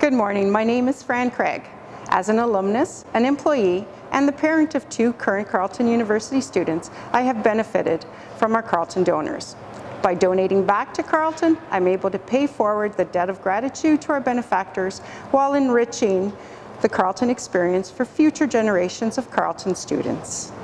Good morning, my name is Fran Craig. As an alumnus, an employee, and the parent of 2 current Carleton University students, I have benefited from our Carleton donors. By donating back to Carleton, I'm able to pay forward the debt of gratitude to our benefactors while enriching the Carleton experience for future generations of Carleton students.